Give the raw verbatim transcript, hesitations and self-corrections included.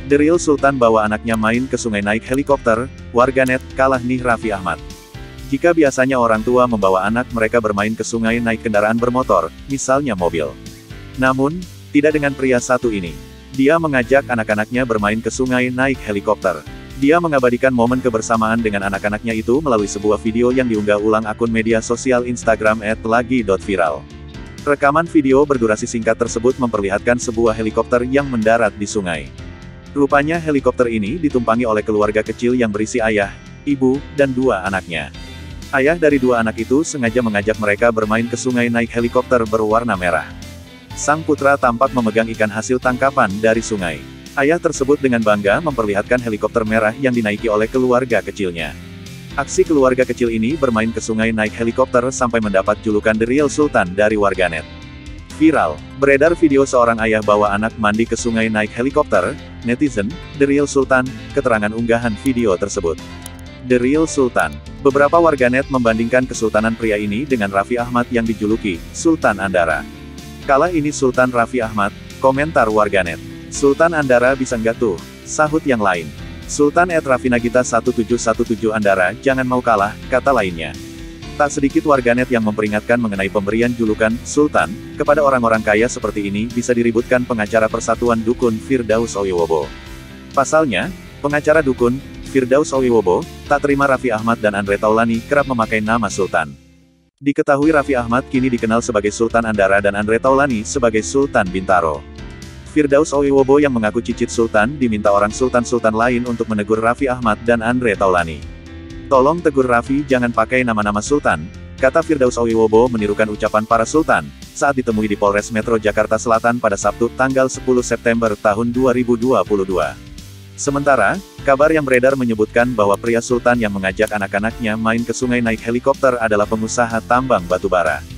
The Real Sultan bawa anaknya main ke sungai naik helikopter, warganet, kalah nih Raffi Ahmad. Jika biasanya orang tua membawa anak mereka bermain ke sungai naik kendaraan bermotor, misalnya mobil. Namun, tidak dengan pria satu ini. Dia mengajak anak-anaknya bermain ke sungai naik helikopter. Dia mengabadikan momen kebersamaan dengan anak-anaknya itu melalui sebuah video yang diunggah ulang akun media sosial Instagram et lagi dot viral. Rekaman video berdurasi singkat tersebut memperlihatkan sebuah helikopter yang mendarat di sungai. Rupanya helikopter ini ditumpangi oleh keluarga kecil yang berisi ayah, ibu, dan dua anaknya. Ayah dari dua anak itu sengaja mengajak mereka bermain ke sungai naik helikopter berwarna merah. Sang putra tampak memegang ikan hasil tangkapan dari sungai. Ayah tersebut dengan bangga memperlihatkan helikopter merah yang dinaiki oleh keluarga kecilnya. Aksi keluarga kecil ini bermain ke sungai naik helikopter sampai mendapat julukan The Real Sultan dari warganet. Viral, beredar video seorang ayah bawa anak mandi ke sungai naik helikopter, netizen, The Real Sultan, keterangan unggahan video tersebut. The Real Sultan. Beberapa warganet membandingkan kesultanan pria ini dengan Raffi Ahmad yang dijuluki Sultan Andara. Kala ini Sultan Raffi Ahmad, komentar warganet. Sultan Andara bisa nggak tuh? Sahut yang lain. Sultan et Raffinagita satu tujuh satu tujuh Andara jangan mau kalah, kata lainnya. Tak sedikit warganet yang memperingatkan mengenai pemberian julukan Sultan kepada orang-orang kaya seperti ini bisa diributkan pengacara Persatuan Dukun Firdaus Owiwobo. Pasalnya, pengacara dukun Firdaus Owiwobo tak terima Raffi Ahmad dan Andre Taulany kerap memakai nama Sultan. Diketahui Raffi Ahmad kini dikenal sebagai Sultan Andara dan Andre Taulany sebagai Sultan Bintaro. Firdaus Owiwobo yang mengaku cicit Sultan diminta orang sultan-sultan lain untuk menegur Raffi Ahmad dan Andre Taulany. Tolong tegur Raffi jangan pakai nama-nama Sultan, kata Firdaus Owiwobo menirukan ucapan para Sultan, saat ditemui di Polres Metro Jakarta Selatan pada Sabtu tanggal sepuluh September tahun dua ribu dua puluh dua. Sementara, kabar yang beredar menyebutkan bahwa pria Sultan yang mengajak anak-anaknya main ke sungai naik helikopter adalah pengusaha tambang batubara.